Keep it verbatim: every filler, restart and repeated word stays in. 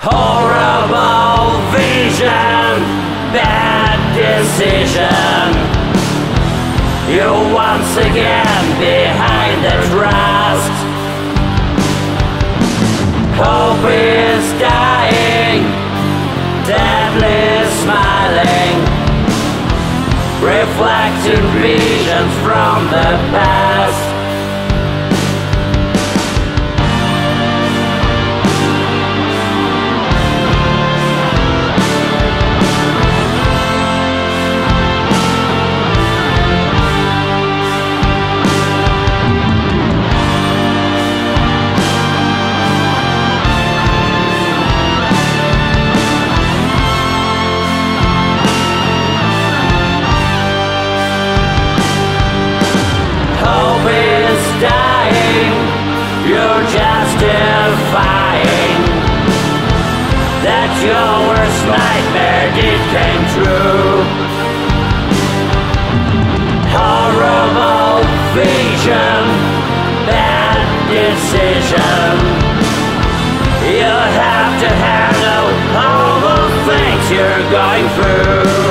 Horrible vision, bad decision. You're once again behind the trust. Hope is dying, deadly smiling, reflecting visions from the past. Dying, you're justifying that your worst nightmare did came true. Horrible vision, bad decision. You have to handle all the things you're going through.